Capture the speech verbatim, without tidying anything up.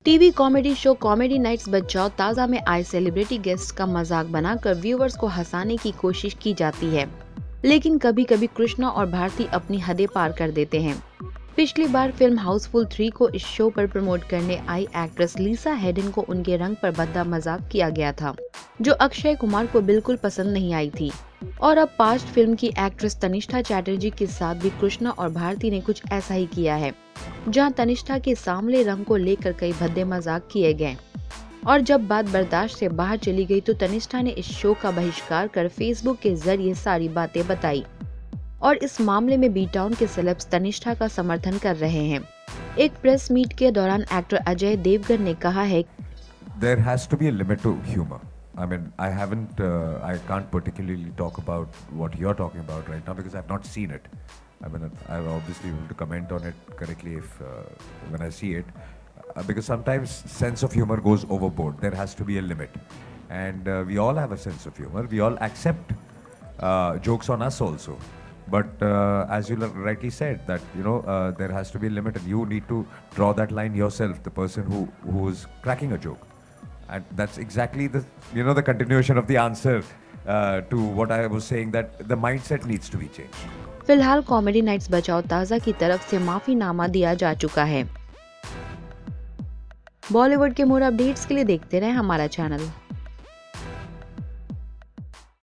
TV comedy show Comedy Nights Bachao Taaza में आए celebrity guest का मजाक बनाकर व्यूअर्स को हंसाने की कोशिश की जाती है, लेकिन कभी कभी कृष्णा और भारती अपनी हदें पार कर देते हैं। पिछली बार फिल्म हाउसफुल थ्री को इस शो पर प्रमोट करने आई एक्ट्रेस लिसा हेडन को उनके रंग पर भद्दा मजाक किया गया था, जो अक्षय कुमार को बिल्कुल पसंद नहीं आई थी। और अब पास्ट फिल्म की एक्ट्रेस तनिष्ठा चैटर्जी के साथ भी कृष्णा और भारती ने कुछ ऐसा ही किया है, जहां तनिष्ठा के सांवले रंग को लेकर कई भद्दे मजाक किए गए। और जब बात बर्दाश्त से बाहर चली गई तो तनिष्ठा ने इस शो का बहिष्कार कर फेसबुक के जरिए सारी बातें बताई। और इस मामले में बी टाउन के सेलेब्स तनिष्ठा का समर्थन कर रहे हैं। एक प्रेस मीट के दौरान एक्टर अजय देवगन ने कहा है, There has to be a limit to humor. I mean, I haven't, uh, I can't particularly talk about what you're talking about right now because I've not seen it. I mean, I'll obviously be able to comment on it correctly if uh, when I see it, uh, because sometimes sense of humor goes overboard. There has to be a limit, and uh, we all have a sense of humor. We all accept uh, jokes on us also. But uh, as you rightly said, that you know uh, there has to be a limit, and you need to draw that line yourself. The person who who is cracking a joke. And that's exactly the, you know, the continuation of the answer uh, to what I was saying, that the mindset needs to be changed. फिलहाल Comedy Nights Bachao Taaza की तरफ से माफीनामा दिया जा चुका है। बॉलीवुड के more updates के लिए देखते रहें हमारा चैनल।